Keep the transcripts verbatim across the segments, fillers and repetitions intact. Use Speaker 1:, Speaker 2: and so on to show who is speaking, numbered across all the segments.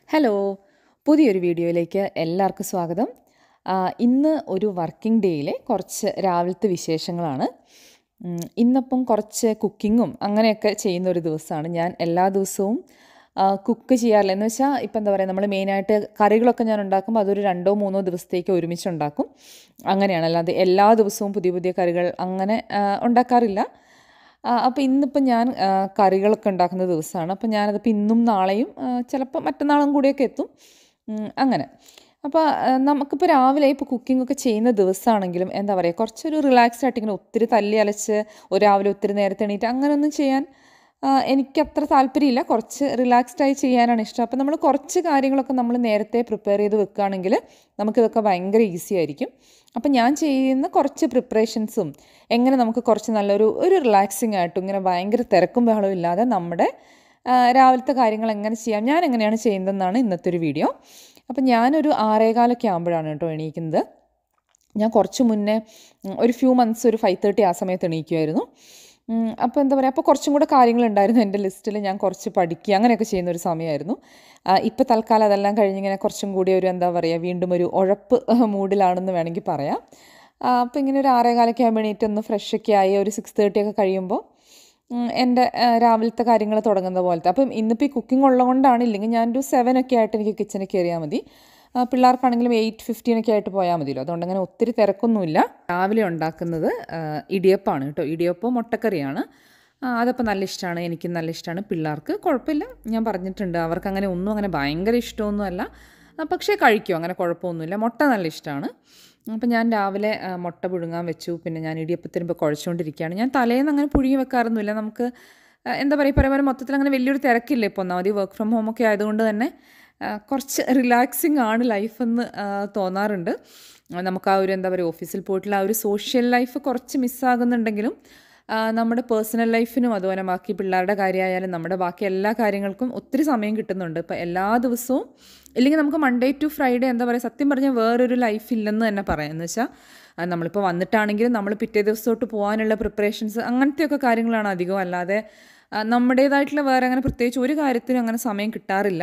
Speaker 1: Hello, പുതിയൊരു വീഡിയോയിലേക്ക് എല്ലാവർക്കും സ്വാഗതം. ഇന്ന് ഒരു വർക്കിംഗ് ഡേയിലെ കുറച്ച് രാവിലത്തെ വിശേഷങ്ങളാണ്. ഇന്നിപ്പം കുറച്ച് കുക്കിങ്ങും അങ്ങനെയൊക്കെ ചെയ്യുന്ന ഒരു ദിവസമാണ്. ഞാൻ എല്ലാ ദിവസവും കുക്ക് ചെയ്യാറില്ല. എന്ന് വെച്ചാൽ ഇപ്പം എന്താ പറയുക, നമ്മൾ മെയിനായിട്ട് കറികളൊക്കെ ഞാൻ ഉണ്ടാക്കുമ്പോൾ അതൊരു രണ്ടോ മൂന്നോ ദിവസത്തേക്ക് ഒരുമിച്ച് ഉണ്ടാക്കും. അങ്ങനെയാണ്, അല്ലാതെ എല്ലാ ദിവസവും പുതിയ പുതിയ കറികൾ അങ്ങനെ ഉണ്ടാക്കാറില്ല. അപ്പോൾ ഇന്നിപ്പം ഞാൻ കറികളൊക്കെ ഉണ്ടാക്കുന്ന ദിവസമാണ്. അപ്പോൾ ഞാനതിപ്പോൾ ഇന്നും നാളെയും ചിലപ്പോൾ മറ്റന്നാളും കൂടിയൊക്കെ എത്തും. അങ്ങനെ അപ്പോൾ നമുക്കിപ്പോൾ രാവിലെ ഇപ്പോൾ കുക്കിംഗ് ഒക്കെ ചെയ്യുന്ന ദിവസമാണെങ്കിലും എന്താ പറയുക, കുറച്ചൊരു റിലാക്സ്ഡ് ആയിട്ട് ഇങ്ങനെ ഒത്തിരി തല്ലി അലച്ച് ഒരു രാവിലെ ഒത്തിരി നേരത്തെ എണീറ്റ് അങ്ങനെയൊന്നും ചെയ്യാൻ എനിക്കത്ര താല്പര്യമില്ല. കുറച്ച് റിലാക്സ്ഡായി ചെയ്യാനാണ് ഇഷ്ടം. അപ്പോൾ നമ്മൾ കുറച്ച് കാര്യങ്ങളൊക്കെ നമ്മൾ നേരത്തെ പ്രിപ്പയർ ചെയ്ത് വെക്കുകയാണെങ്കിൽ നമുക്കിതൊക്കെ ഭയങ്കര ഈസി ആയിരിക്കും. അപ്പം ഞാൻ ചെയ്യുന്ന കുറച്ച് പ്രിപ്പറേഷൻസും എങ്ങനെ നമുക്ക് കുറച്ച് നല്ലൊരു ഒരു റിലാക്സിങ് ആയിട്ടും ഇങ്ങനെ ഭയങ്കര തിരക്കും ബഹളവും ഇല്ലാതെ നമ്മുടെ രാവിലത്തെ കാര്യങ്ങൾ എങ്ങനെ ചെയ്യാം, ഞാൻ എങ്ങനെയാണ് ചെയ്യുന്നതെന്നാണ് ഇന്നത്തെ ഒരു വീഡിയോ. അപ്പം ഞാനൊരു ആറേകാലൊക്കെ ആകുമ്പോഴാണ് കേട്ടോ എണീക്കുന്നത്. ഞാൻ കുറച്ച് മുന്നേ ഒരു ഫ്യൂ മന്ത്സ് ഒരു ഫൈവ് തേർട്ടി ആ സമയത്ത് എണീക്കുമായിരുന്നു. അപ്പോൾ എന്താ പറയുക, അപ്പോൾ കുറച്ചും കൂടെ കാര്യങ്ങളുണ്ടായിരുന്നു എൻ്റെ ലിസ്റ്റിൽ. ഞാൻ കുറച്ച് പഠിക്കുക അങ്ങനെയൊക്കെ ചെയ്യുന്നൊരു സമയമായിരുന്നു. ഇപ്പോൾ തൽക്കാലം അതെല്ലാം കഴിഞ്ഞിങ്ങനെ കുറച്ചും കൂടി ഒരു എന്താ പറയുക, വീണ്ടും ഒരു ഉഴപ്പ് മൂഡിലാണെന്ന് വേണമെങ്കിൽ പറയാം. അപ്പോൾ ഇങ്ങനെ ഒരു ആറേകാലൊക്കെ ആകുമ്പോൾ എണീറ്റ് ഒന്ന് ഫ്രഷൊക്കെ ആയി ഒരു സിക്സ് തേർട്ടി ഒക്കെ കഴിയുമ്പോൾ എൻ്റെ രാവിലത്തെ കാര്യങ്ങൾ തുടങ്ങുന്ന പോലത്തെ. അപ്പം ഇന്നിപ്പോൾ ഈ കുക്കിംഗ് ഉള്ളതുകൊണ്ടാണ്, ഇല്ലെങ്കിൽ ഞാനൊരു സെവൻ ഒക്കെ ആയിട്ട് എനിക്ക് കിച്ചണിൽ കയറിയാൽ മതി. പിള്ളേർക്കാണെങ്കിലും എയ്റ്റ് ഫിഫ്റ്റീനൊക്കെ ആയിട്ട് പോയാൽ മതിയല്ലോ. അതുകൊണ്ട് അങ്ങനെ ഒത്തിരി തിരക്കൊന്നുമില്ല. രാവിലെ ഉണ്ടാക്കുന്നത് ഇടിയപ്പമാണ് കേട്ടോ. ഇടിയപ്പം മുട്ടക്കറിയാണ്. അതപ്പോൾ നല്ല ഇഷ്ടമാണ്, എനിക്കും നല്ല ഇഷ്ടമാണ്. പിള്ളേർക്ക് കുഴപ്പമില്ല, ഞാൻ പറഞ്ഞിട്ടുണ്ട്. അവർക്ക് അങ്ങനെ ഒന്നും അങ്ങനെ ഭയങ്കര ഇഷ്ടമൊന്നുമല്ല, പക്ഷേ കഴിക്കും, അങ്ങനെ കുഴപ്പമൊന്നുമില്ല. മുട്ട നല്ല ഇഷ്ടമാണ്. അപ്പം ഞാൻ രാവിലെ മുട്ട പുഴുങ്ങാൻ വെച്ചു. പിന്നെ ഞാൻ ഇടിയപ്പത്തിന് ഇപ്പോൾ കുഴച്ചുകൊണ്ടിരിക്കുകയാണ്. ഞാൻ തലേന്ന് അങ്ങനെ പുഴുങ്ങി വെക്കാറൊന്നുമില്ല. നമുക്ക് എന്താ പറയുക, പരമാവധി മൊത്തത്തിൽ അങ്ങനെ വലിയൊരു തിരക്കില്ല. ഇപ്പോൾ ഒന്നാമതി വർക്ക് ഫ്രം ഹോം ഒക്കെ ആയതുകൊണ്ട് തന്നെ കുറച്ച് റിലാക്സിങ് ആണ് ലൈഫെന്ന് തോന്നാറുണ്ട്. നമുക്ക് ആ ഒരു എന്താ പറയുക, ഓഫീസിൽ പോയിട്ടുള്ള ആ ഒരു സോഷ്യൽ ലൈഫ് കുറച്ച് മിസ്സാകുന്നുണ്ടെങ്കിലും നമ്മുടെ പേഴ്സണൽ ലൈഫിനും അതുപോലെ ബാക്കി പിള്ളേരുടെ കാര്യമായാലും നമ്മുടെ ബാക്കി എല്ലാ കാര്യങ്ങൾക്കും ഒത്തിരി സമയം കിട്ടുന്നുണ്ട്. ഇപ്പോൾ എല്ലാ ദിവസവും ഇല്ലെങ്കിൽ നമുക്ക് മൺഡേ ടു ഫ്രൈഡേ എന്താ പറയുക, സത്യം പറഞ്ഞാൽ വേറൊരു ലൈഫ് ഇല്ലെന്ന് തന്നെ പറയാം. എന്ന് വെച്ചാൽ നമ്മളിപ്പോൾ വന്നിട്ടാണെങ്കിലും നമ്മൾ പിറ്റേ ദിവസത്തോട്ട് പോകാനുള്ള പ്രിപ്പറേഷൻസ് അങ്ങനത്തെയൊക്കെ കാര്യങ്ങളാണ് അധികം. അല്ലാതെ നമ്മുടേതായിട്ടുള്ള വേറെ അങ്ങനെ പ്രത്യേകിച്ച് ഒരു കാര്യത്തിനും അങ്ങനെ സമയം കിട്ടാറില്ല.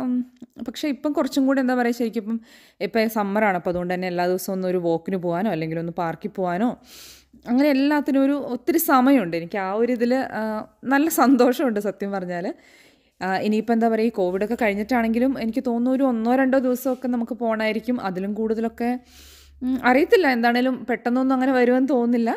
Speaker 1: പക്ഷേ ഇപ്പം കുറച്ചും കൂടി എന്താ പറയുക, ശരിക്കും ഇപ്പം ഇപ്പം സമ്മറാണ്. അപ്പോൾ അതുകൊണ്ട് തന്നെ എല്ലാ ദിവസവും ഒന്ന് ഒരു വോക്കിന് പോകാനോ അല്ലെങ്കിൽ ഒന്ന് പാർക്കിൽ പോകാനോ അങ്ങനെ എല്ലാത്തിനും ഒരു ഒത്തിരി സമയമുണ്ട്. എനിക്ക് ആ ഒരു ഇതിൽ നല്ല സന്തോഷമുണ്ട് സത്യം പറഞ്ഞാൽ. ഇനിയിപ്പോൾ എന്താ പറയുക, ഈ കോവിഡൊക്കെ കഴിഞ്ഞിട്ടാണെങ്കിലും എനിക്ക് തോന്നുന്നു ഒരു ഒന്നോ രണ്ടോ ദിവസമൊക്കെ നമുക്ക് പോകണമായിരിക്കും. അതിലും കൂടുതലൊക്കെ അറിയത്തില്ല, എന്താണേലും പെട്ടെന്നൊന്നും അങ്ങനെ വരുമെന്ന് തോന്നുന്നില്ല.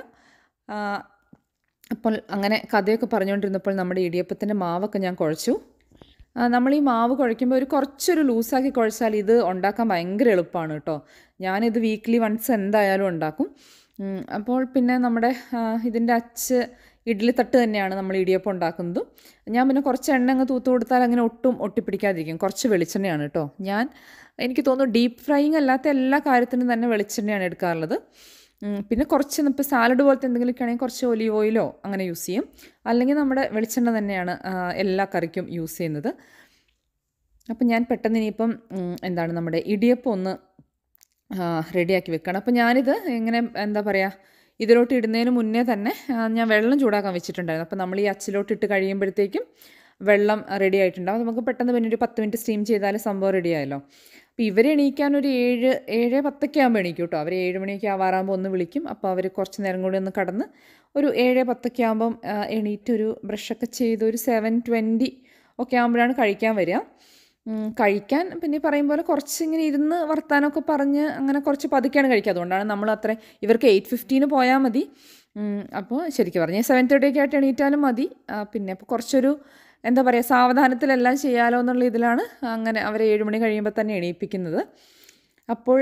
Speaker 1: അപ്പോൾ അങ്ങനെ കഥയൊക്കെ പറഞ്ഞുകൊണ്ടിരുന്നപ്പോൾ നമ്മുടെ ഇടിയപ്പത്തിൻ്റെ മാവൊക്കെ ഞാൻ കുഴച്ചു. നമ്മൾ ഈ മാവ് കുഴയ്ക്കുമ്പോൾ ഒരു കുറച്ചൊരു ലൂസാക്കി കുഴച്ചാൽ ഇത് ഉണ്ടാക്കാൻ ഭയങ്കര എളുപ്പമാണ് കേട്ടോ. ഞാനിത് വീക്ക്ലി വൺസ് എന്തായാലും ഉണ്ടാക്കും. അപ്പോൾ പിന്നെ നമ്മുടെ ഇതിൻ്റെ അച്ച് ഇഡ്ഡലി തട്ട് തന്നെയാണ് നമ്മൾ ഇടിയപ്പം ഉണ്ടാക്കുന്നതും. ഞാൻ പിന്നെ കുറച്ച് എണ്ണ അങ്ങ് തൂത്ത് കൊടുത്താൽ അങ്ങനെ ഒട്ടും ഒട്ടിപ്പിടിക്കാതിരിക്കും. കുറച്ച് വെളിച്ചെണ്ണയാണ് കേട്ടോ ഞാൻ, എനിക്ക് തോന്നുന്നു ഡീപ്പ് ഫ്രൈയിങ് അല്ലാത്ത എല്ലാ കാര്യത്തിനും തന്നെ വെളിച്ചെണ്ണയാണ് എടുക്കാറുള്ളത്. പിന്നെ കുറച്ച് ഇപ്പോൾ സാലഡ് പോലത്തെ എന്തെങ്കിലുമൊക്കെ ആണെങ്കിൽ കുറച്ച് ഒലീവ് ഓയിലോ അങ്ങനെ യൂസ് ചെയ്യും. അല്ലെങ്കിൽ നമ്മുടെ വെളിച്ചെണ്ണ തന്നെയാണ് എല്ലാ കറിക്കും യൂസ് ചെയ്യുന്നത്. അപ്പം ഞാൻ പെട്ടെന്ന് ഇനിയിപ്പം എന്താണ് നമ്മുടെ ഇടിയപ്പം ഒന്ന് റെഡിയാക്കി വെക്കണം. അപ്പോൾ ഞാനിത് ഇങ്ങനെ എന്താ പറയുക, ഇതിലോട്ട് ഇടുന്നതിന് മുന്നേ തന്നെ ഞാൻ വെള്ളം ചൂടാക്കാൻ വെച്ചിട്ടുണ്ടായിരുന്നു. അപ്പോൾ നമ്മൾ ഈ അച്ചിലോട്ട് ഇട്ട് കഴിയുമ്പോഴത്തേക്കും വെള്ളം റെഡി ആയിട്ടുണ്ടാകും. നമുക്ക് പെട്ടെന്ന് പിന്നെ ഒരു പത്ത് മിനിറ്റ് സ്റ്റീം ചെയ്താൽ സംഭവം റെഡി ആയല്ലോ. അപ്പോൾ ഇവർ എണീക്കാൻ ഒരു ഏഴ് ഏഴ് പത്തൊക്കെ ആകുമ്പോൾ എണീക്കും കേട്ടോ. അവർ ഏഴ് മണിയൊക്കെ ആവാറാകുമ്പോൾ ഒന്ന് വിളിക്കും. അപ്പോൾ അവർ കുറച്ച് നേരം കൂടി ഒന്ന് കടന്ന് ഒരു ഏഴ് പത്തൊക്കെ ആകുമ്പം എണീറ്റ് ഒരു ബ്രഷൊക്കെ ചെയ്ത് ഒരു സെവൻ ട്വൻറ്റി ഒക്കെ ആകുമ്പോഴാണ് കഴിക്കാൻ വരിക. കഴിക്കാൻ പിന്നെ പറയും പോലെ കുറച്ച് ഇങ്ങനെ ഇരുന്ന് വർത്താനമൊക്കെ പറഞ്ഞ് അങ്ങനെ കുറച്ച് പതുക്കെയാണ് കഴിക്കുക. അതുകൊണ്ടാണ് നമ്മൾ അത്ര, ഇവർക്ക് എയ്റ്റ് ഫിഫ്റ്റീന് പോയാൽ മതി. അപ്പോൾ ശരിക്കും പറഞ്ഞാൽ സെവൻ തേർട്ടി ഒക്കെ ആയിട്ട് എണീറ്റാലും മതി. പിന്നെ അപ്പോൾ കുറച്ചൊരു എന്താ പറയുക, സാവധാനത്തിലെല്ലാം ചെയ്യാലോ എന്നുള്ള ഇതിലാണ് അങ്ങനെ അവരെ ഏഴ് മണി കഴിയുമ്പോൾ തന്നെ എണീപ്പിക്കുന്നത്. അപ്പോൾ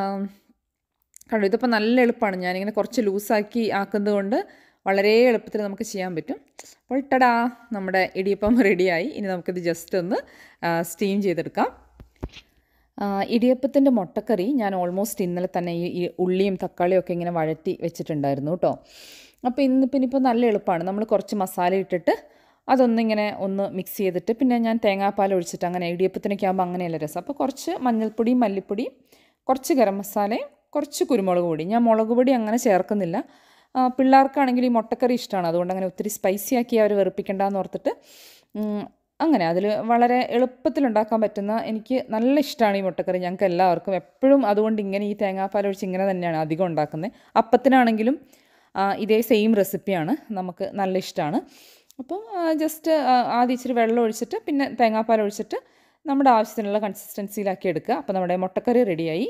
Speaker 1: കണ്ടു, ഇതിപ്പോൾ നല്ല എളുപ്പമാണ്. ഞാനിങ്ങനെ കുറച്ച് ലൂസാക്കി ആക്കുന്നത് കൊണ്ട് വളരെ എളുപ്പത്തിൽ നമുക്ക് ചെയ്യാൻ പറ്റും. അപ്പോൾ ടടാ, നമ്മുടെ ഇടിയപ്പം റെഡിയായി. ഇനി നമുക്കിത് ജസ്റ്റ് ഒന്ന് സ്റ്റീം ചെയ്തെടുക്കാം. ഇടിയപ്പത്തിൻ്റെ മുട്ടക്കറി ഞാൻ ഓൾമോസ്റ്റ് ഇന്നലെ തന്നെ ഈ ഉള്ളിയും തക്കാളിയും ഒക്കെ ഇങ്ങനെ വഴറ്റി വെച്ചിട്ടുണ്ടായിരുന്നു കേട്ടോ. അപ്പോൾ ഇന്ന് പിന്നെ ഇപ്പോൾ നല്ല എളുപ്പമാണ്. നമ്മൾ കുറച്ച് മസാല ഇട്ടിട്ട് അതൊന്നിങ്ങനെ ഒന്ന് മിക്സ് ചെയ്തിട്ട് പിന്നെ ഞാൻ തേങ്ങാപ്പാൽ ഒഴിച്ചിട്ട് അങ്ങനെ ഇടിയപ്പത്തിനൊക്കെ ആകുമ്പോൾ അങ്ങനെയല്ല രസം. അപ്പോൾ കുറച്ച് മഞ്ഞൾപ്പൊടിയും മല്ലിപ്പൊടിയും കുറച്ച് ഗരം മസാലയും കുറച്ച് കുരുമുളക് പൊടി. ഞാൻ മുളക് പൊടി അങ്ങനെ ചേർക്കുന്നില്ല. പിള്ളേർക്കാണെങ്കിൽ ഈ മുട്ടക്കറി ഇഷ്ടമാണ്, അതുകൊണ്ട് അങ്ങനെ ഒത്തിരി സ്പൈസി ആക്കി അവർ വെറുപ്പിക്കേണ്ടെന്ന് ഓർത്തിട്ട് അങ്ങനെ അതിൽ വളരെ എളുപ്പത്തിൽ ഉണ്ടാക്കാൻ പറ്റുന്ന എനിക്ക് നല്ല ഇഷ്ടമാണ് ഈ മുട്ടക്കറി. ഞങ്ങൾക്ക് എല്ലാവർക്കും എപ്പോഴും അതുകൊണ്ട് ഇങ്ങനെ ഈ തേങ്ങാപ്പാൽ ഒഴിച്ച് ഇങ്ങനെ തന്നെയാണ് അധികം ഉണ്ടാക്കുന്നത്. അപ്പത്തിനാണെങ്കിലും ഇതേ സെയിം റെസിപ്പിയാണ്, നമുക്ക് നല്ല ഇഷ്ടമാണ്. അപ്പം ജസ്റ്റ് ആദ്യം ഇച്ചിരി വെള്ളം ഒഴിച്ചിട്ട് പിന്നെ തേങ്ങാപ്പാൽ ഒഴിച്ചിട്ട് നമ്മുടെ ആവശ്യത്തിനുള്ള കൺസിസ്റ്റൻസിയിലാക്കി എടുക്കുക. അപ്പോൾ നമ്മുടെ മുട്ടക്കറി റെഡിയായി.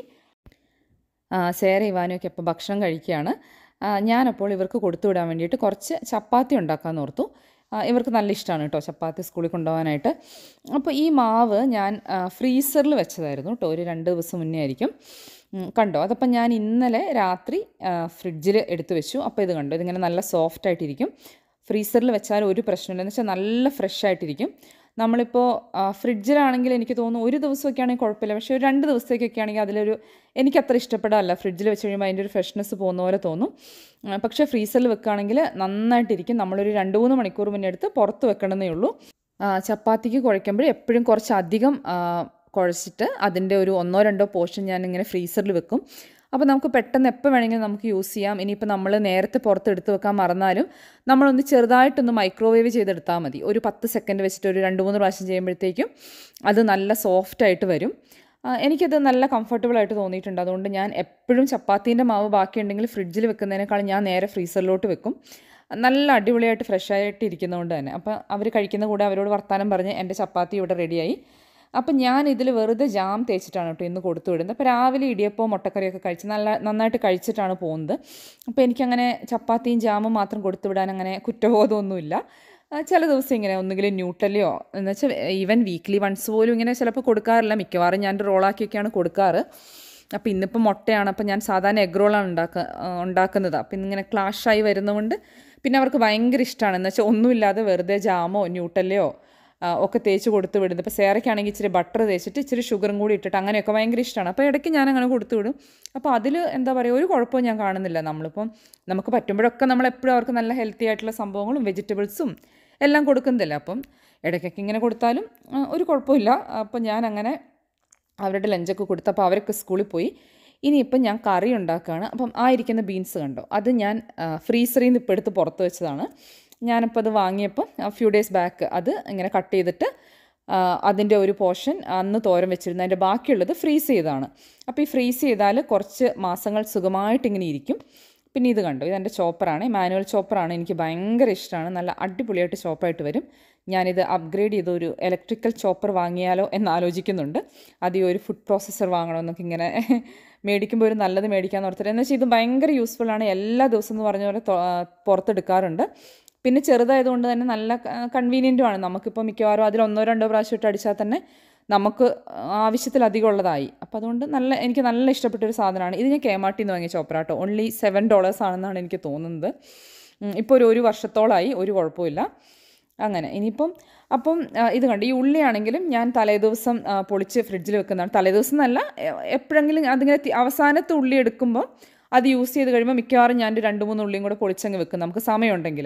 Speaker 1: സേര ഇവാനുമൊക്കെ അപ്പോൾ ഭക്ഷണം കഴിക്കുകയാണ്. ഞാനപ്പോൾ ഇവർക്ക് കൊടുത്തു വിടാൻ വേണ്ടിയിട്ട് കുറച്ച് ചപ്പാത്തി ഉണ്ടാക്കാമെന്ന് ഓർത്തു. ഇവർക്ക് നല്ല ഇഷ്ടമാണ് കേട്ടോ ചപ്പാത്തി സ്കൂളിൽ കൊണ്ടുപോകാനായിട്ട്. അപ്പോൾ ഈ മാവ് ഞാൻ ഫ്രീസറിൽ വെച്ചതായിരുന്നു കേട്ടോ, ഒരു രണ്ട് ദിവസം മുന്നേ ആയിരിക്കും. കണ്ടോ, അതപ്പം ഞാൻ ഇന്നലെ രാത്രി ഫ്രിഡ്ജിൽ എടുത്തു വെച്ചു. അപ്പോൾ ഇത് കണ്ടോ, ഇതിങ്ങനെ നല്ല സോഫ്റ്റ് ആയിട്ടിരിക്കും. ഫ്രീസറിൽ വെച്ചാൽ ഒരു പ്രശ്നമില്ല, എന്ന് വെച്ചാൽ നല്ല ഫ്രഷ് ആയിട്ടിരിക്കും. നമ്മളിപ്പോൾ ഫ്രിഡ്ജിലാണെങ്കിൽ എനിക്ക് തോന്നുന്നു ഒരു ദിവസമൊക്കെ ആണെങ്കിൽ കുഴപ്പമില്ല, പക്ഷേ ഒരു രണ്ട് ദിവസത്തേക്കൊക്കെ ആണെങ്കിൽ അതിലൊരു എനിക്കത്ര ഇഷ്ടപ്പെടാറില്ല. ഫ്രിഡ്ജിൽ വെച്ച് കഴിയുമ്പോൾ അതിൻ്റെ ഒരു ഫ്രഷ്നെസ് പോകുന്ന പോലെ തോന്നും. പക്ഷേ ഫ്രീസറിൽ വെക്കുകയാണെങ്കിൽ നന്നായിട്ടിരിക്കും. നമ്മളൊരു രണ്ട് മൂന്ന് മണിക്കൂർ മുന്നേ എടുത്ത് പുറത്ത് വെക്കണമെന്നേ ഉള്ളൂ. ചപ്പാത്തിക്ക് കുഴയ്ക്കുമ്പോൾ എപ്പോഴും കുറച്ചധികം കുഴച്ചിട്ട് അതിൻ്റെ ഒരു ഒന്നോ രണ്ടോ പോർഷൻ ഞാനിങ്ങനെ ഫ്രീസറിൽ വെക്കും. അപ്പോൾ നമുക്ക് പെട്ടെന്ന് എപ്പോൾ വേണമെങ്കിലും നമുക്ക് യൂസ് ചെയ്യാം. ഇനിയിപ്പോൾ നമ്മൾ നേരത്തെ പുറത്ത് എടുത്ത് വെക്കാൻ മറന്നാലും നമ്മളൊന്ന് ചെറുതായിട്ടൊന്ന് മൈക്രോവേവ് ചെയ്തെടുത്താൽ മതി. ഒരു പത്ത് സെക്കൻഡ് വെച്ചിട്ട് ഒരു രണ്ട് മൂന്ന് പ്രാവശ്യം ചെയ്യുമ്പോഴത്തേക്കും അത് നല്ല സോഫ്റ്റായിട്ട് വരും. എനിക്കത് നല്ല കംഫർട്ടബിളായിട്ട് തോന്നിയിട്ടുണ്ട്. അതുകൊണ്ട് ഞാൻ എപ്പോഴും ചപ്പാത്തീൻ്റെ മാവ് ബാക്കിയുണ്ടെങ്കിൽ ഫ്രിഡ്ജിൽ വെക്കുന്നതിനേക്കാൾ ഞാൻ നേരെ ഫ്രീസറിലോട്ട് വെക്കും. നല്ല അടിപൊളിയായിട്ട് ഫ്രഷ് ആയിട്ട് ഇരിക്കുന്നതുകൊണ്ട് തന്നെ. അപ്പോൾ അവർ കഴിക്കുന്ന കൂടെ അവരോട് വർത്താനം പറഞ്ഞ് എൻ്റെ ചപ്പാത്തി ഇവിടെ റെഡിയായി. അപ്പം ഞാൻ ഇതിൽ വെറുതെ ജാം തേച്ചിട്ടാണ് കേട്ടോ ഇന്ന് കൊടുത്തു വിടുന്നത്. അപ്പോൾ രാവിലെ ഇടിയപ്പവും മുട്ടക്കറിയൊക്കെ കഴിച്ച് നല്ല നന്നായിട്ട് കഴിച്ചിട്ടാണ് പോകുന്നത്. അപ്പോൾ എനിക്കങ്ങനെ ചപ്പാത്തിയും ജാമും മാത്രം കൊടുത്തു വിടാൻ അങ്ങനെ കുറ്റബോധമൊന്നുമില്ല. ചില ദിവസം ഇങ്ങനെ ഒന്നുകിലും ന്യൂട്ടലിയോ എന്ന് വെച്ചാൽ ഈവൻ വീക്ക്ലി വൺസ് പോലും ഇങ്ങനെ ചിലപ്പോൾ കൊടുക്കാറില്ല. മിക്കവാറും ഞാൻ റോളാക്കിയൊക്കെയാണ് കൊടുക്കാറ്. അപ്പോൾ ഇന്നിപ്പോൾ മുട്ടയാണ്. അപ്പോൾ ഞാൻ സാധാരണ എഗ് റോളാണ് ഉണ്ടാക്കുക ഉണ്ടാക്കുന്നത് അപ്പോൾ ഇന്നിങ്ങനെ ക്ലാഷായി വരുന്നതുകൊണ്ട് പിന്നെ അവർക്ക് ഭയങ്കര ഇഷ്ടമാണ്. എന്ന് വെച്ചാൽ ഒന്നുമില്ലാതെ വെറുതെ ജാമോ ന്യൂട്ടല്ലയോ ഒക്കെ തേച്ച് കൊടുത്തു വിടുന്നത്. ഇപ്പോൾ സേറയ്ക്കാണെങ്കിൽ ഇച്ചിരി ബട്ടർ തേച്ചിട്ട് ഇച്ചിരി ഷുഗറും കൂടി ഇട്ടിട്ട് അങ്ങനെയൊക്കെ ഭയങ്കര ഇഷ്ടമാണ്. അപ്പോൾ ഇടയ്ക്ക് ഞാൻ അങ്ങനെ കൊടുത്തു വിടും. അപ്പോൾ അതിൽ എന്താ പറയുക, ഒരു കുഴപ്പവും ഞാൻ കാണുന്നില്ല. നമ്മളിപ്പം നമുക്ക് പറ്റുമ്പോഴൊക്കെ നമ്മളെപ്പോഴും അവർക്ക് നല്ല ഹെൽത്തി ആയിട്ടുള്ള സംഭവങ്ങളും വെജിറ്റബിൾസും എല്ലാം കൊടുക്കുന്നില്ല. അപ്പം ഇടയ്ക്കൊക്കെ ഇങ്ങനെ കൊടുത്താലും ഒരു കുഴപ്പമില്ല. അപ്പം ഞാൻ അങ്ങനെ അവരുടെ ലഞ്ചൊക്കെ കൊടുത്തപ്പോൾ അവരൊക്കെ സ്കൂളിൽ പോയി. ഇനിയിപ്പം ഞാൻ കറി ഉണ്ടാക്കുകയാണ്. അപ്പം ആ ഇരിക്കുന്ന ബീൻസ് കണ്ടോ, അത് ഞാൻ ഫ്രീസറിൽ നിന്ന് ഇപ്പോൾ എടുത്ത് പുറത്ത് വെച്ചതാണ്. ഞാനിപ്പോൾ അത് വാങ്ങിയപ്പോൾ ഫ്യൂ ഡേയ്സ് ബാക്ക് അത് ഇങ്ങനെ കട്ട് ചെയ്തിട്ട് അതിൻ്റെ ഒരു പോർഷൻ അന്ന് തോരൻ വെച്ചിരുന്നു, അതിൻ്റെ ബാക്കിയുള്ളത് ഫ്രീസ് ചെയ്തതാണ്. അപ്പോൾ ഈ ഫ്രീസ് ചെയ്താൽ കുറച്ച് മാസങ്ങൾ സുഖമായിട്ടിങ്ങനെ ഇരിക്കും. പിന്നെ ഇത് കണ്ടു, ഇതെൻ്റെ ചോപ്പറാണ്, മാനുവൽ ചോപ്പറാണ്. എനിക്ക് ഭയങ്കര ഇഷ്ടമാണ്, നല്ല അടിപൊളിയായിട്ട് ചോപ്പായിട്ട് വരും. ഞാനിത് അപ്ഗ്രേഡ് ചെയ്ത് ഒരു ഇലക്ട്രിക്കൽ ചോപ്പർ വാങ്ങിയാലോ എന്നാലോചിക്കുന്നുണ്ട്. ആദ്യം ഒരു ഫുഡ് പ്രോസസ്സർ വാങ്ങണമെന്നൊക്കെ ഇങ്ങനെ മേടിക്കുമ്പോൾ ഒരു നല്ലത് മേടിക്കാമെന്ന് ഓർത്തിട്ട്. എന്ന് വെച്ചാൽ ഇത് ഭയങ്കര യൂസ്ഫുള്ളാണ്. എല്ലാ ദിവസവും എന്ന് പറഞ്ഞ പോലെ പുറത്തെടുക്കാറുണ്ട്. പിന്നെ ചെറുതായതുകൊണ്ട് തന്നെ നല്ല കൺവീനിയൻറ്റുമാണ്. നമുക്കിപ്പോൾ മിക്കവാറും അതിൽ ഒന്നോ രണ്ടോ പ്രാവശ്യം ഇട്ട് അടിച്ചാൽ തന്നെ നമുക്ക് ആവശ്യത്തിലധികം ഉള്ളതായി. അപ്പോൾ അതുകൊണ്ട് നല്ല എനിക്ക് നല്ല ഇഷ്ടപ്പെട്ടൊരു സാധനമാണ് ഇത്. ഞാൻ കേമാട്ടിൽ നിന്ന് വാങ്ങിയ ചോപ്പറാട്ടോ. ഓൺലി സെവൻ ഡോളേഴ്സ് ആണെന്നാണ് എനിക്ക് തോന്നുന്നത്. ഇപ്പോൾ ഒരു ഒരു വർഷത്തോളമായി, ഒരു കുഴപ്പമില്ല. അങ്ങനെ ഇനിയിപ്പം അപ്പം ഇത് കണ്ട്, ഈ ഉള്ളിയാണെങ്കിലും ഞാൻ തലേദിവസം പൊളിച്ച് ഫ്രിഡ്ജിൽ വെക്കുന്നതാണ്. തലേദിവസം എന്നല്ല, എപ്പോഴെങ്കിലും അതിങ്ങനെ അവസാനത്തെ ഉള്ളി എടുക്കുമ്പോൾ അത് യൂസ് ചെയ്ത് കഴിയുമ്പോൾ മിക്കവാറും ഞാൻ രണ്ട് മൂന്ന് ഉള്ളിയും കൂടെ പൊളിച്ചങ്ങ് വെക്കും, നമുക്ക് സമയമുണ്ടെങ്കിൽ.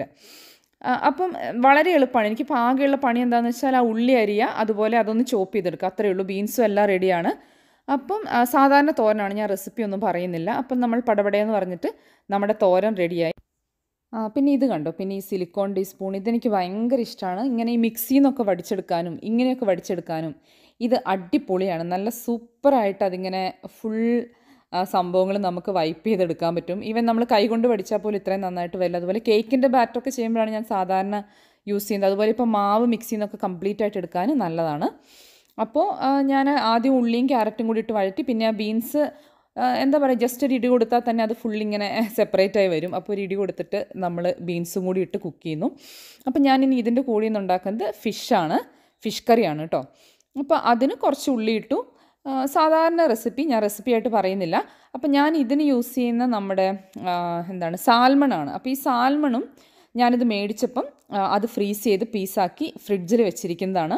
Speaker 1: അപ്പം വളരെ എളുപ്പമാണ്. എനിക്ക് പാകെയുള്ള പണി എന്താണെന്ന് വെച്ചാൽ ആ ഉള്ളി അരിയുക, അതുപോലെ അതൊന്ന് ചോപ്പ് ചെയ്തെടുക്കുക, അത്രയേ ഉള്ളൂ. ബീൻസും എല്ലാം റെഡിയാണ്. അപ്പം സാധാരണ തോരനാണ്, ഞാൻ റെസിപ്പി ഒന്നും പറയുന്നില്ല. അപ്പം നമ്മൾ പടപടയെന്ന് പറഞ്ഞിട്ട് നമ്മുടെ തോരൻ റെഡിയായി. പിന്നെ ഇത് കണ്ടോ, പിന്നെ ഈ സിലിക്കോൺ ടീസ്പൂൺ ഇതെനിക്ക് ഭയങ്കര ഇഷ്ടമാണ്. ഇങ്ങനെ ഈ മിക്സിയിൽ നിന്നൊക്കെ വടിച്ചെടുക്കാനും ഇങ്ങനെയൊക്കെ വടിച്ചെടുക്കാനും ഇത് അടിപൊളിയാണ്. നല്ല സൂപ്പറായിട്ട് അതിങ്ങനെ ഫുൾ സംഭവങ്ങൾ നമുക്ക് വൈപ്പ് ചെയ്തെടുക്കാൻ പറ്റും. ഈവൻ നമ്മൾ കൈകൊണ്ട് വടിച്ചാൽ പോലും ഇത്രയും നന്നായിട്ട് വരില്ല. അതുപോലെ കേക്കിൻ്റെ ബാറ്ററൊക്കെ ചെയ്യുമ്പോഴാണ് ഞാൻ സാധാരണ യൂസ് ചെയ്യുന്നത്. അതുപോലെ ഇപ്പോൾ മാവ് മിക്സിയിൽ നിന്നൊക്കെ കംപ്ലീറ്റ് ആയിട്ട് എടുക്കാൻ നല്ലതാണ്. അപ്പോൾ ഞാൻ ആദ്യം ഉള്ളിയും ക്യാരറ്റും കൂടി ഇട്ട് വഴറ്റി, പിന്നെ ആ ബീൻസ് എന്താ പറയുക, ജസ്റ്റ് ഒരു ഇടി കൊടുത്താൽ തന്നെ അത് ഫുള്ളിങ്ങനെ സെപ്പറേറ്റായി വരും. അപ്പോൾ ഒരു ഇടി കൊടുത്തിട്ട് നമ്മൾ ബീൻസും കൂടി ഇട്ട് കുക്ക് ചെയ്യുന്നു. അപ്പോൾ ഞാനിനി ഇതിൻ്റെ കൂടെ നിന്ന് ഉണ്ടാക്കുന്നത് ഫിഷാണ്, ഫിഷ് കറിയാണ് കേട്ടോ. അപ്പോൾ അതിന് കുറച്ച് ഉള്ളി ഇട്ടു. സാധാരണ റെസിപ്പി ഞാൻ റെസിപ്പിയായിട്ട് പറയുന്നില്ല. അപ്പോൾ ഞാൻ ഇതിന് യൂസ് ചെയ്യുന്ന നമ്മുടെ എന്താണ് സാൽമണാണ്. അപ്പോൾ ഈ സാൽമണും ഞാനിത് മേടിച്ചപ്പം അത് ഫ്രീസ് ചെയ്ത് പീസാക്കി ഫ്രിഡ്ജിൽ വെച്ചിരിക്കുന്നതാണ്.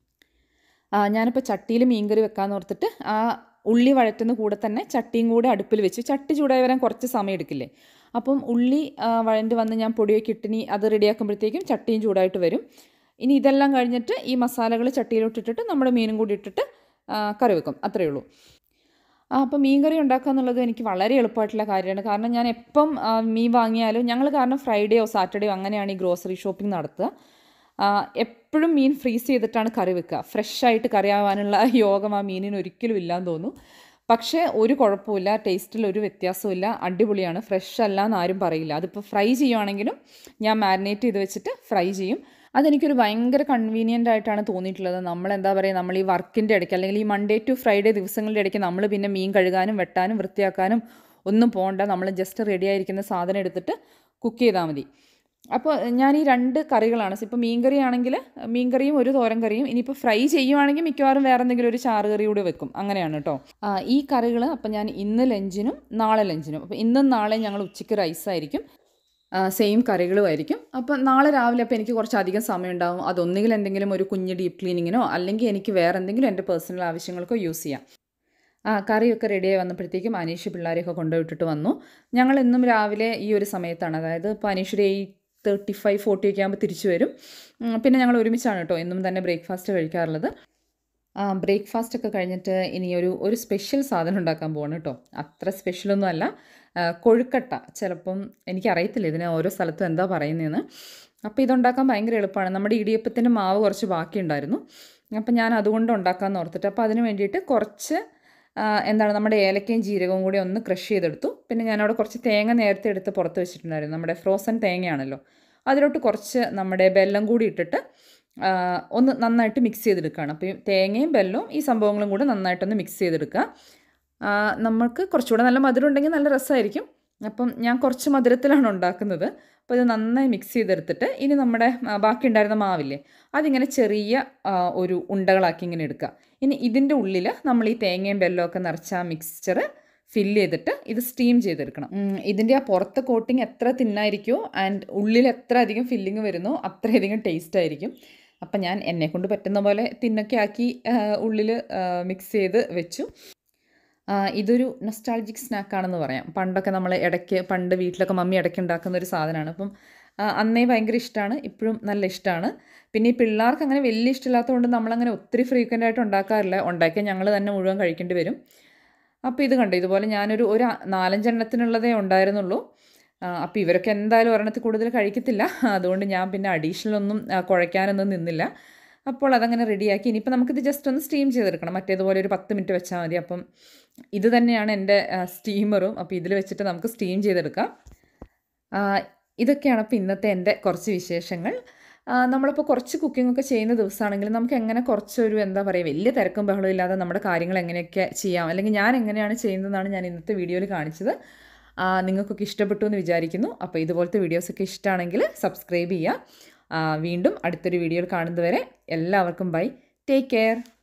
Speaker 1: ഞാനിപ്പോൾ ചട്ടിയിൽ മീൻകറി വെക്കാമെന്ന് ഓർത്തിട്ട് ആ ഉള്ളി വഴറ്റുന്ന കൂടെ തന്നെ ചട്ടിയും കൂടെ അടുപ്പിൽ വെച്ചു. ചട്ടി ചൂടായി വരാൻ കുറച്ച് സമയം എടുക്കില്ലേ. അപ്പം ഉള്ളി വഴണ്ട് വന്ന് ഞാൻ പൊടിയൊക്കെ ഇട്ടിനി അത് റെഡിയാക്കുമ്പോഴത്തേക്കും ചട്ടിയും ചൂടായിട്ട് വരും. ഇനി ഇതെല്ലാം കഴിഞ്ഞിട്ട് ഈ മസാലകൾ ചട്ടിയിലോട്ടിട്ടിട്ട് നമ്മുടെ മീനും കൂടി ഇട്ടിട്ട് കറി വെക്കും, അത്രയേ ഉള്ളൂ. അപ്പോൾ മീൻ കറി ഉണ്ടാക്കുക എന്നുള്ളത് എനിക്ക് വളരെ എളുപ്പമായിട്ടുള്ള കാര്യമാണ്. കാരണം ഞാൻ എപ്പം മീൻ വാങ്ങിയാലും ഞങ്ങൾ കാരണം ഫ്രൈഡേയോ സാറ്റർഡേയോ അങ്ങനെയാണ് ഈ ഗ്രോസറി ഷോപ്പിംഗ് നടത്തുക. എപ്പോഴും മീൻ ഫ്രീസ് ചെയ്തിട്ടാണ് കറി വെക്കുക. ഫ്രഷായിട്ട് കറി ആവാനുള്ള യോഗം ആ മീനിന് ഒരിക്കലും ഇല്ലാന്ന് തോന്നുന്നു. പക്ഷേ ഒരു കുഴപ്പമില്ല, ടേസ്റ്റിൽ ഒരു വ്യത്യാസമില്ല, അടിപൊളിയാണ്. ഫ്രഷ് അല്ല എന്ന് ആരും പറയില്ല. അതിപ്പോൾ ഫ്രൈ ചെയ്യുവാണെങ്കിലും ഞാൻ മാരിനേറ്റ് ചെയ്ത് വെച്ചിട്ട് ഫ്രൈ ചെയ്യും. അതെനിക്കൊരു ഭയങ്കര കൺവീനിയൻ്റ് ആയിട്ടാണ് തോന്നിയിട്ടുള്ളത്. നമ്മളെന്താ പറയുക, നമ്മൾ ഈ വർക്കിൻ്റെ ഇടയ്ക്ക് അല്ലെങ്കിൽ ഈ മൺഡേ ടു ഫ്രൈഡേ ദിവസങ്ങളുടെ ഇടയ്ക്ക് നമ്മൾ പിന്നെ മീൻ കഴുകാനും വെട്ടാനും വൃത്തിയാക്കാനും ഒന്നും പോകണ്ട. നമ്മൾ ജസ്റ്റ് റെഡി ആയിരിക്കുന്ന സാധനം എടുത്തിട്ട് കുക്ക് ചെയ്താൽ മതി. അപ്പോൾ ഞാൻ ഈ രണ്ട് കറികളാണ്, ഇപ്പോൾ മീൻകറി ആണെങ്കിൽ മീൻകറിയും ഒരു തോരൻ കറിയും, ഇനിയിപ്പോൾ ഫ്രൈ ചെയ്യുവാണെങ്കിൽ മിക്കവാറും വേറെ എന്തെങ്കിലും ഒരു ചാറ് കറി കൂടി വെക്കും. അങ്ങനെയാണ് കേട്ടോ ഈ കറികൾ. അപ്പോൾ ഞാൻ ഇന്ന് ലഞ്ചിനും നാളെ ലഞ്ചിനും, അപ്പോൾ ഇന്നും നാളെ ഞങ്ങൾ ഉച്ചയ്ക്ക് റൈസായിരിക്കും, സെയിം കറികളും ആയിരിക്കും. അപ്പോൾ നാളെ രാവിലെ അപ്പോൾ എനിക്ക് കുറച്ചധികം സമയം ഉണ്ടാകും. അതൊന്നുകിൽ എന്തെങ്കിലും ഒരു കുഞ്ഞ് ഡീപ്പ് ക്ലീനിങ്ങിനോ അല്ലെങ്കിൽ എനിക്ക് വേറെ എന്തെങ്കിലും എൻ്റെ പേഴ്സണൽ ആവശ്യങ്ങൾക്കോ യൂസ് ചെയ്യാം. ആ കറിയൊക്കെ റെഡിയായി വന്നപ്പോഴത്തേക്കും അനീഷ് പിള്ളേരെയൊക്കെ കൊണ്ടുപോയിട്ടിട്ട് വന്നു. ഞങ്ങൾ എന്നും രാവിലെ ഈ ഒരു സമയത്താണ്, അതായത് ഇപ്പോൾ അനീഷ് ഒരു എയ്റ്റ് തേർട്ടി ഫൈവ് ഫോർട്ടി ഒക്കെ ആകുമ്പോൾ തിരിച്ചു വരും. പിന്നെ ഞങ്ങൾ ഒരുമിച്ചാണ് കേട്ടോ എന്നും തന്നെ ബ്രേക്ക്ഫാസ്റ്റ് കഴിക്കാറുള്ളത്. ബ്രേക്ക്ഫാസ്റ്റ് ഒക്കെ കഴിഞ്ഞിട്ട് ഇനി ഒരു ഒരു സ്പെഷ്യൽ സാധനം ഉണ്ടാക്കാൻ പോവാണ് കേട്ടോ. അത്ര സ്പെഷ്യലൊന്നും അല്ല, കൊഴുക്കട്ട. ചിലപ്പം എനിക്കറിയത്തില്ല ഇതിന് ഓരോ സ്ഥലത്തും എന്താ പറയുന്നതെന്ന്. അപ്പോൾ ഇതുണ്ടാക്കാൻ ഭയങ്കര എളുപ്പമാണ്. നമ്മുടെ ഇടിയപ്പത്തിൻ്റെ മാവ് കുറച്ച് ബാക്കിയുണ്ടായിരുന്നു, അപ്പം ഞാൻ അതുകൊണ്ട് ഉണ്ടാക്കാമെന്ന് ഓർത്തിട്ട് അപ്പോൾ അതിന് വേണ്ടിയിട്ട് കുറച്ച് എന്താണ് നമ്മുടെ ഏലക്കയും ജീരകവും കൂടി ഒന്ന് ക്രഷ് ചെയ്തെടുത്തു. പിന്നെ ഞാനവിടെ കുറച്ച് തേങ്ങ നേരത്തെ എടുത്ത് പുറത്ത് വെച്ചിട്ടുണ്ടായിരുന്നു, നമ്മുടെ ഫ്രോസൺ തേങ്ങയാണല്ലോ. അതിലോട്ട് കുറച്ച് നമ്മുടെ വെല്ലം കൂടി ഇട്ടിട്ട് ഒന്ന് നന്നായിട്ട് മിക്സ് ചെയ്തെടുക്കുകയാണ്. അപ്പോൾ തേങ്ങയും വെല്ലവും ഈ സംഭവങ്ങളും കൂടെ നന്നായിട്ടൊന്ന് മിക്സ് ചെയ്തെടുക്കുക. നമുക്ക് കുറച്ചുകൂടെ നല്ല മധുരം ഉണ്ടെങ്കിൽ നല്ല രസമായിരിക്കും. അപ്പം ഞാൻ കുറച്ച് മധുരത്തിലാണ് ഉണ്ടാക്കുന്നത്. അപ്പോൾ ഇത് നന്നായി മിക്സ് ചെയ്തെടുത്തിട്ട് ഇനി നമ്മുടെ ബാക്കി ഉണ്ടായിരുന്ന മാവില്ലേ അതിങ്ങനെ ചെറിയ ഒരു ഉണ്ടകളാക്കി ഇങ്ങനെ എടുക്കുക. ഇനി ഇതിൻ്റെ ഉള്ളിൽ നമ്മൾ ഈ തേങ്ങയും വെല്ലവും ഒക്കെ നിറച്ച ആ മിക്സ്ചർ ഫില്ല് ചെയ്തിട്ട് ഇത് സ്റ്റീം ചെയ്തെടുക്കണം. ഇതിൻ്റെ ആ പുറത്തെ കോട്ടിങ് എത്ര തിന്നായിരിക്കുമോ ആൻഡ് ഉള്ളിൽ എത്ര അധികം ഫില്ലിങ് വരുന്നോ അത്രയധികം ടേസ്റ്റ് ആയിരിക്കും. അപ്പം ഞാൻ എന്നെക്കൊണ്ട് പറ്റുന്ന പോലെ തിന്നൊക്കെ ആക്കി ഉള്ളിൽ മിക്സ് ചെയ്ത് വെച്ചു. ഇതൊരു നൊസ്റ്റാൾജിക് സ്നാക്കാണെന്ന് പറയാം. പണ്ടൊക്കെ നമ്മൾ ഇടയ്ക്ക് പണ്ട് വീട്ടിലൊക്കെ മമ്മി ഇടയ്ക്ക് ഉണ്ടാക്കുന്ന ഒരു സാധനമാണ്. അപ്പം അന്നേ ഭയങ്കര ഇഷ്ടമാണ്, ഇപ്പോഴും നല്ല ഇഷ്ടമാണ്. പിന്നെ ഈ പിള്ളേർക്ക് അങ്ങനെ വലിയ ഇഷ്ടമില്ലാത്തതുകൊണ്ട് നമ്മളങ്ങനെ ഒത്തിരി ഫ്രീക്വൻ്റ് ആയിട്ട് ഉണ്ടാക്കാറില്ല. ഉണ്ടാക്കിയാൽ ഞങ്ങൾ തന്നെ മുഴുവൻ കഴിക്കേണ്ടി വരും. അപ്പോൾ ഇത് കണ്ടു, ഇതുപോലെ ഞാനൊരു ഒരു നാലഞ്ചെണ്ണത്തിനുള്ളതേ ഉണ്ടായിരുന്നുള്ളൂ. അപ്പോൾ ഇവരൊക്കെ എന്തായാലും ഒരെണ്ണത്തിൽ കൂടുതൽ കഴിക്കത്തില്ല. അതുകൊണ്ട് ഞാൻ പിന്നെ അഡീഷണൽ ഒന്നും കുഴയ്ക്കാനൊന്നും നിന്നില്ല. അപ്പോൾ അതങ്ങനെ റെഡിയാക്കി. ഇനിയിപ്പോൾ നമുക്കിത് ജസ്റ്റ് ഒന്ന് സ്റ്റീം ചെയ്തെടുക്കണം. മറ്റേതുപോലെ ഒരു പത്ത് മിനിറ്റ് വെച്ചാൽ മതി. അപ്പം ഇത് തന്നെയാണ് എൻ്റെ സ്റ്റീമറും. അപ്പോൾ ഇതിൽ വെച്ചിട്ട് നമുക്ക് സ്റ്റീം ചെയ്തെടുക്കാം. ഇതൊക്കെയാണ് അപ്പോൾ ഇന്നത്തെ എൻ്റെ കുറച്ച് വിശേഷങ്ങൾ. നമ്മളിപ്പോൾ കുറച്ച് കുക്കിങ്ങൊക്കെ ചെയ്യുന്ന ദിവസമാണെങ്കിലും നമുക്ക് എങ്ങനെ കുറച്ചൊരു എന്താ പറയുക വലിയ തിരക്കും ബഹളവും ഇല്ലാതെ നമ്മുടെ കാര്യങ്ങൾ എങ്ങനെയൊക്കെ ചെയ്യാം, അല്ലെങ്കിൽ ഞാൻ എങ്ങനെയാണ് ചെയ്യുന്നതെന്നാണ് ഞാൻ ഇന്നത്തെ വീഡിയോയിൽ കാണിച്ചത്. നിങ്ങൾക്കൊക്കെ ഇഷ്ടപ്പെട്ടു എന്ന് വിചാരിക്കുന്നു. അപ്പോൾ ഇതുപോലത്തെ വീഡിയോസൊക്കെ ഇഷ്ടമാണെങ്കിൽ സബ്സ്ക്രൈബ് ചെയ്യുക. വീണ്ടും അടുത്തൊരു വീഡിയോയിൽ കാണുന്നതുവരെ എല്ലാവർക്കും ബൈ, ടേക്ക് കെയർ.